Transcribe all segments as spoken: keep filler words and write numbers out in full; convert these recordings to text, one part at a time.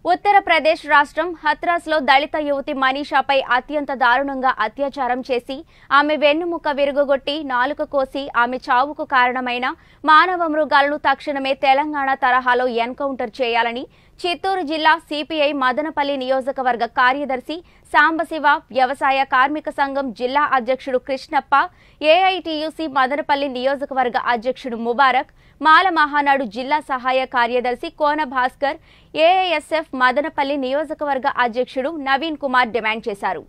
ఉత్తరప్రదేశ్ రాష్ట్రం హత్రాస్లో దళిత యువతి మనీషాపై అత్యంత దారుణంగా అత్యాచారం చేసి ఆమె వెన్నుముక విరుగొట్టి నాలుక కోసి ఆమె చావుకు కారణమైన మానవ మృగాలను తక్షణమే తెలంగాణ తరహాలో ఎన్కౌంటర్ చేయాలని చిత్తూరు జిల్లా సిపిఐ మదనపల్లి నియోజకవర్గ కార్యదర్శి సాంబశివ వ్యవసాయ కార్మిక సంఘం జిల్లా అధ్యక్షుడు కృష్ణప్ప, ఏఐటియుసి మదనపల్లి నియోజకవర్గ అధ్యక్షుడు ముబారక్, మాల మహానాడు జిల్లా సహాయ కార్యదర్శి కోన భాస్కర్, ఏఐఎస్ఎఫ్ మదనపల్లి నియోజకవర్గ అధ్యక్షుడు నవీన్ కుమార్ డిమాండ్ చేశారు.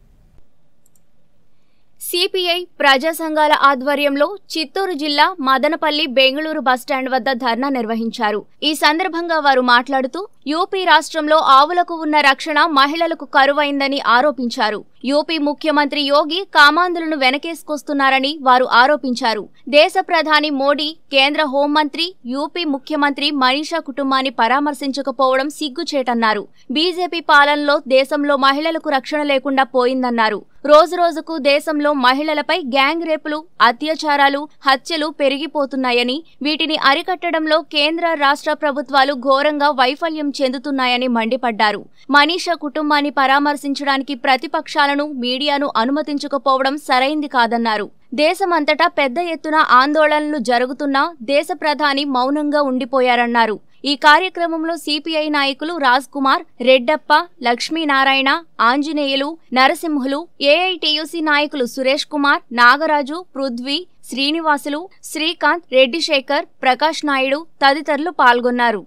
సిపిఐ ప్రజా సంఘాల ఆధ్వర్యంలో చిత్తూరు జిల్లా మదనపల్లి బెంగళూరు బస్టాండ్ వద్ద ధర్నా నిర్వహించారు. ఈ సందర్భంగా వారు మాట్లాడుతూ యూపీ రాష్ట్రంలో ఆవులకు ఉన్న రక్షణ మహిళలకు కరువైందని ఆరోపించారు. యూపీ ముఖ్యమంత్రి యోగి కామాంధులను వెనకేసుకొస్తున్నారని వారు ఆరోపించారు. దేశ ప్రధాని మోడీ, కేంద్ర హోంమంత్రి, యూపీ ముఖ్యమంత్రి మనీషా కుటుంబాన్ని పరామర్శించకపోవడం సిగ్గుచేటన్నారు. బీజేపీ పాలనలో దేశంలో మహిళలకు రక్షణ లేకుండా పోయిందన్నారు. రోజురోజుకు దేశంలో మహిళలపై గ్యాంగ్ రేపులు, అత్యాచారాలు, హత్యలు పెరిగిపోతున్నాయని, వీటిని అరికట్టడంలో కేంద్ర రాష్ట్ర ప్రభుత్వాలు ఘోరంగా వైఫల్యం చెందుతున్నాయని మండిపడ్డారు. మనీషా కుటుంబాన్ని పరామర్శించడానికి ప్రతిపక్షాలను, మీడియాను అనుమతించకపోవడం సరైంది కాదన్నారు. దేశమంతటా పెద్ద ఎత్తున ఆందోళనలు జరుగుతున్నా దేశ ప్రధాని మౌనంగా ఉండిపోయారన్నారు. ఈ కార్యక్రమంలో సిపిఐ నాయకులు రాజ్ కుమార్, రెడ్డప్ప, లక్ష్మీనారాయణ, ఆంజనేయులు, నరసింహులు, ఏఐటియుసి నాయకులు సురేష్ కుమార్, నాగరాజు, పృథ్వీ, శ్రీనివాసులు, శ్రీకాంత్, రెడ్డి శేఖర్, ప్రకాష్ నాయుడు తదితరులు పాల్గొన్నారు.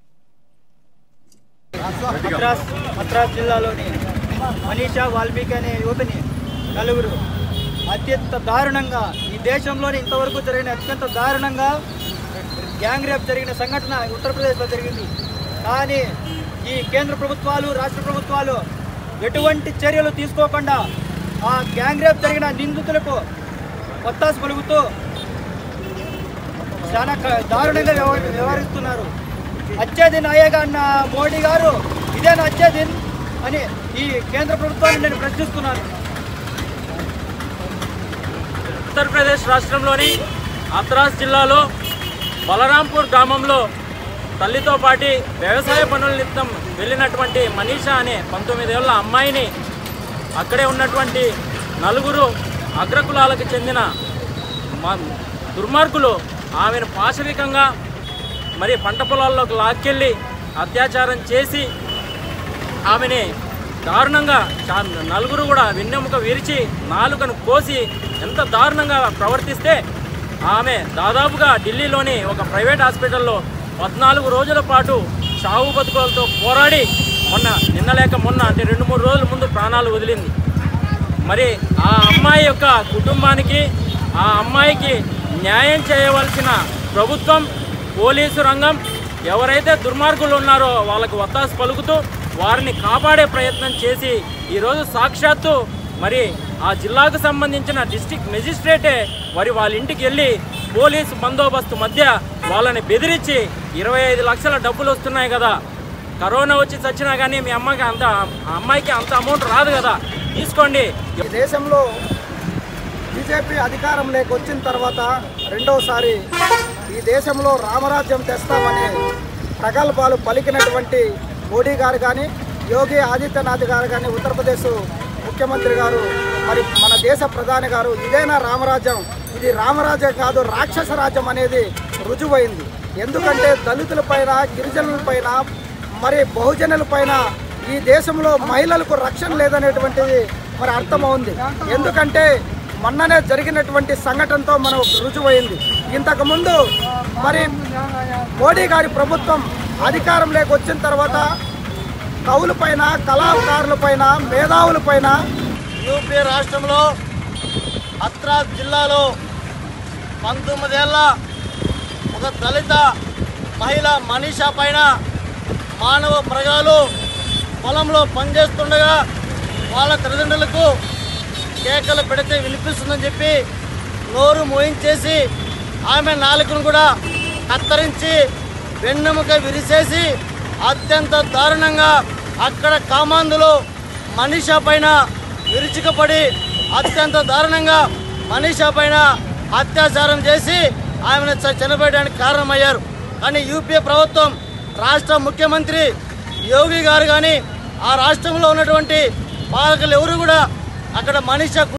హత్రాస్ జిల్లాలోని మనీషా వాల్మీకి అనే యువతిని నలుగురు అత్యంత దారుణంగా, ఈ దేశంలోని ఇంతవరకు జరిగిన అత్యంత దారుణంగా గ్యాంగ్ రేప్ జరిగిన సంఘటన ఉత్తరప్రదేశ్లో జరిగింది. కానీ ఈ కేంద్ర ప్రభుత్వాలు, రాష్ట్ర ప్రభుత్వాలు ఎటువంటి చర్యలు తీసుకోకుండా ఆ గ్యాంగ్ రేప్ జరిగిన నిందితులకు ఒత్తాసు పలుకుతూ చాలా దారుణంగా వ్యవహరిస్తున్నారు. అచ్చే దిన్ అయ్యేగా అన్న మోడీ గారు ఇదేనా అచ్చే దిన్ అని ఈ కేంద్ర ప్రభుత్వాన్ని నేను ప్రశ్నిస్తున్నాను. ఉత్తరప్రదేశ్ రాష్ట్రంలోని హత్రాస్ జిల్లాలో బలరాంపూర్ గ్రామంలో తల్లితో పాటి వ్యవసాయ పనుల నిమిత్తం వెళ్ళినటువంటి మనీషా అనే పంతొమ్మిదేళ్ల అమ్మాయిని అక్కడే ఉన్నటువంటి నలుగురు అగ్రకులాలకు చెందిన దుర్మార్గులు ఆమెను పాశవికంగా మరి పంట పొలాల్లోకి లాక్కెళ్ళి అత్యాచారం చేసి ఆమెని దారుణంగా నలుగురు కూడా వెన్నెముక విరిచి నాలుకను కోసి ఎంత దారుణంగా ప్రవర్తిస్తే ఆమె దాదాపుగా ఢిల్లీలోని ఒక ప్రైవేట్ హాస్పిటల్లో పద్నాలుగు రోజుల పాటు చావు బతుకులతో పోరాడి మొన్న నిన్న లేక మొన్న అంటే రెండు మూడు రోజుల ముందు ప్రాణాలు వదిలింది. మరి ఆ అమ్మాయి యొక్క కుటుంబానికి, ఆ అమ్మాయికి న్యాయం చేయవలసిన ప్రభుత్వం, పోలీసు రంగం ఎవరైతే దుర్మార్గులు ఉన్నారో వాళ్ళకు వత్తాసు పలుకుతూ వారిని కాపాడే ప్రయత్నం చేసి ఈరోజు సాక్షాత్తు మరి ఆ జిల్లాకు సంబంధించిన డిస్ట్రిక్ట్ మెజిస్ట్రేటే మరి వాళ్ళ ఇంటికి వెళ్ళి పోలీసు బందోబస్తు మధ్య వాళ్ళని బెదిరించి ఇరవై ఐదు లక్షల డబ్బులు వస్తున్నాయి కదా, కరోనా వచ్చి చచ్చినా కానీ మీ అమ్మకి అంత అమ్మాయికి అంత అమౌంట్ రాదు కదా, తీసుకోండి. ఈ దేశంలో బీజేపీ అధికారంలోకి వచ్చిన తర్వాత రెండోసారి ఈ దేశంలో రామరాజ్యం తెస్తామని ప్రగల్భాలు పలికినటువంటి మోడీ గారు కానీ, యోగి ఆదిత్యనాథ్ గారు కానీ, ఉత్తరప్రదేశ్ ముఖ్యమంత్రి గారు, మరి మన దేశ ప్రధాని గారు ఇదేనా రామరాజ్యం? ఇది రామరాజ్యం కాదు, రాక్షస రాజ్యం అనేది రుజువైంది. ఎందుకంటే దళితులపైన, గిరిజనులపైన, మరి బహుజనులపైన ఈ దేశంలో మహిళలకు రక్షణ లేదనేటువంటిది మరి అర్థమవుంది. ఎందుకంటే మొన్ననే జరిగినటువంటి సంఘటనతో మనం రుజువైంది. ఇంతకుముందు మరి మోడీ గారి ప్రభుత్వం అధికారంలోకి వచ్చిన తర్వాత కవులపైన, కళాకారులపైన, మేధావులపైన యూపీ రాష్ట్రంలో హత్రాస్ జిల్లాలో పంతొమ్మిదేళ్ల ఒక దళిత మహిళ మనీషా పైన మానవ మృగాలు పొలంలో పనిచేస్తుండగా వాళ్ళ తల్లిదండ్రులకు కేకలు పెడితే వినిపిస్తుందని చెప్పి నోరు మోయించేసి ఆమె నాలుకను కూడా కత్తరించి వెన్నెముక విరిసేసి అత్యంత దారుణంగా అక్కడ కామాంధులు మనీషా పైన విరుచుకుపడి అత్యంత దారుణంగా మనీషా పైన అత్యాచారం చేసి ఆమెను చనిపోయడానికి కారణమయ్యారు. కానీ యూపీ ప్రభుత్వం, రాష్ట్ర ముఖ్యమంత్రి యోగి గారు కానీ ఆ రాష్ట్రంలో ఉన్నటువంటి పాలకులు ఎవరు కూడా అక్కడ మనీషా